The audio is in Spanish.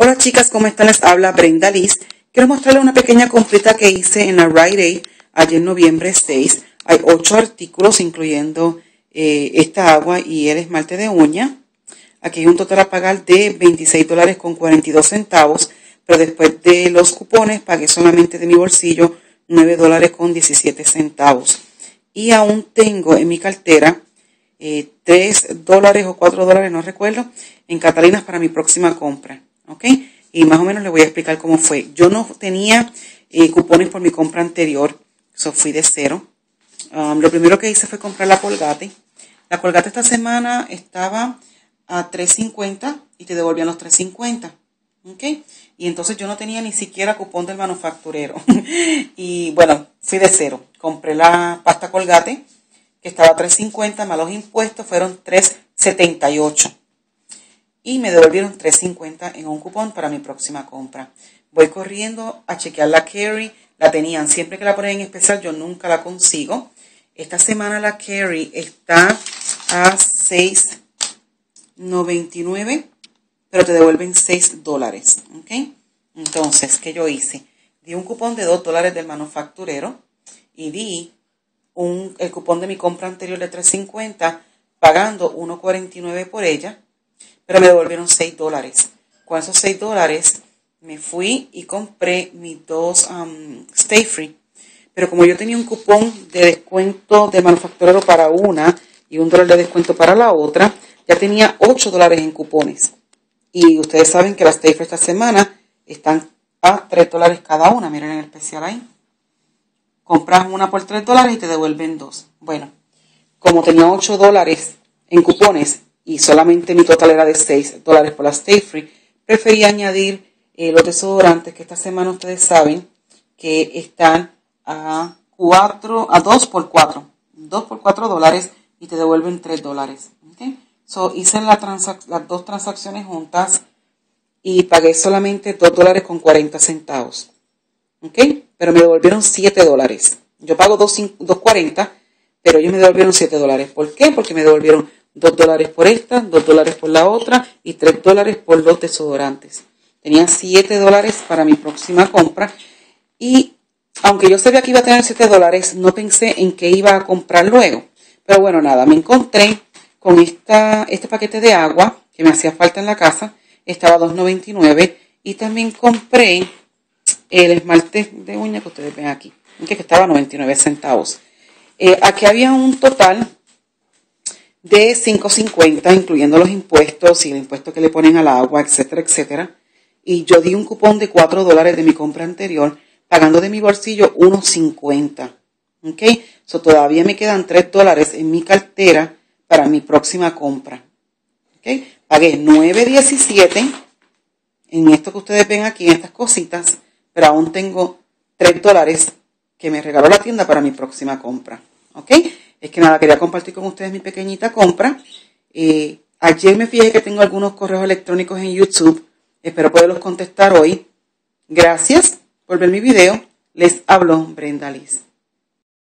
Hola chicas, ¿cómo están? Les habla Brenda Liz. Quiero mostrarles una pequeña completa que hice en la Rite Aid ayer noviembre 6. Hay 8 artículos incluyendo esta agua y el esmalte de uña. Aquí hay un total a pagar de $26.42, pero después de los cupones pagué solamente de mi bolsillo $9.17. Y aún tengo en mi cartera $3 o $4, no recuerdo, en Catalinas para mi próxima compra. ¿Ok? Y más o menos les voy a explicar cómo fue. Yo no tenía cupones por mi compra anterior, fui de cero. Lo primero que hice fue comprar la Colgate. La Colgate esta semana estaba a $3.50 y te devolvían los $3.50. ¿Ok? Y entonces yo no tenía ni siquiera cupón del manufacturero. Y bueno, fui de cero. Compré la pasta Colgate, que estaba a $3.50, más los impuestos fueron $3.78. Y me devolvieron $3.50 en un cupón para mi próxima compra. Voy corriendo a chequear la Carry. La tenían, siempre que la ponen en especial, yo nunca la consigo. Esta semana la Carry está a $6.99, pero te devuelven $6. ¿Ok? Entonces, ¿qué yo hice? Di un cupón de $2 del manufacturero y di el cupón de mi compra anterior de $3.50, pagando $1.49 por ella. Pero me devolvieron $6. Con esos $6 me fui y compré mis dos Stay Free. Pero como yo tenía un cupón de descuento de manufacturero para una y $1 de descuento para la otra, ya tenía $8 en cupones. Y ustedes saben que las Stay Free esta semana están a $3 cada una. Miren el especial ahí. Compras una por $3 y te devuelven 2. Bueno, como tenía $8 en cupones, y solamente mi total era de $6 por la Stay Free, preferí añadir los desodorantes que esta semana ustedes saben que están a $2 por $4. $2 por $4 y te devuelven $3. ¿Okay? So, hice las dos transacciones juntas y pagué solamente $2.40. ¿Ok? Pero me devolvieron $7. Yo pago $2.40, pero ellos me devolvieron $7. ¿Por qué? Porque me devolvieron $2 por esta, $2 por la otra y $3 por los desodorantes. Tenía $7 para mi próxima compra y aunque yo sabía que iba a tener $7, no pensé en qué iba a comprar luego. Pero bueno, nada, me encontré con este paquete de agua que me hacía falta en la casa, estaba a $2.99 y también compré el esmalte de uña que ustedes ven aquí, que estaba a 99 centavos. Aquí había un total de $5.50, incluyendo los impuestos y el impuesto que le ponen al agua, etcétera, etcétera. Y yo di un cupón de $4 de mi compra anterior, pagando de mi bolsillo $1.50. ¿Ok? So, todavía me quedan $3 en mi cartera para mi próxima compra. ¿Ok? Pagué $9.17 en esto que ustedes ven aquí, en estas cositas, pero aún tengo $3 que me regaló la tienda para mi próxima compra. ¿Ok? Es que nada, quería compartir con ustedes mi pequeñita compra. Ayer me fijé que tengo algunos correos electrónicos en YouTube. Espero poderlos contestar hoy. Gracias por ver mi video. Les habló Brenda Liz.